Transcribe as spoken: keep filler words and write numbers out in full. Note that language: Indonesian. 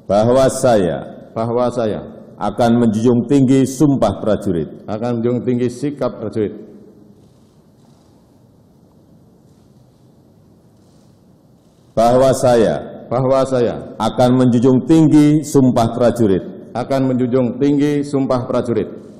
bahwa saya bahwa saya akan menjunjung tinggi sumpah prajurit, akan menjunjung tinggi sikap prajurit, bahwa saya bahwa saya akan menjunjung tinggi sumpah prajurit, akan menjunjung tinggi sumpah prajurit,